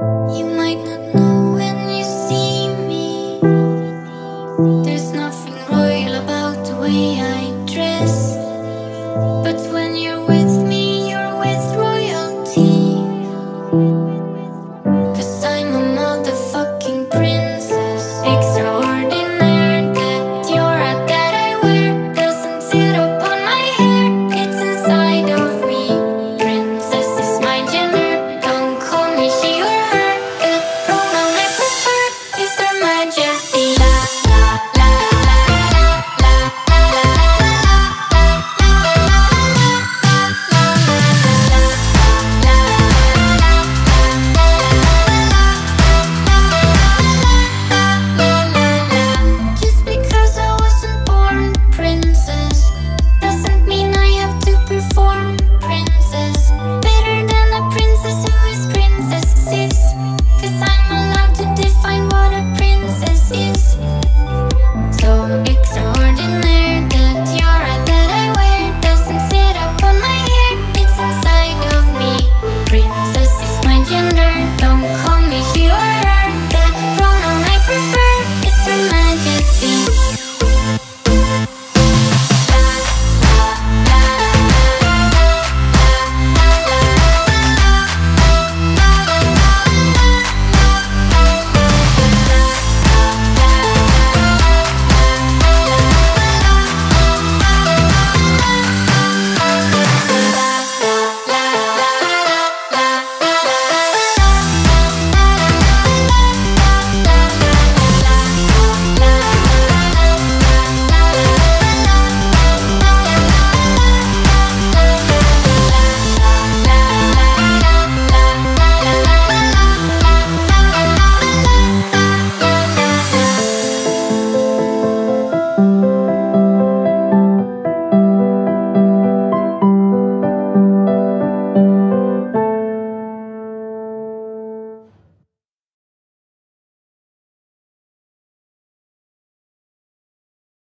You might not know when you see me. There's nothing royal about the way I dress, but when you're with me, you're with royalty.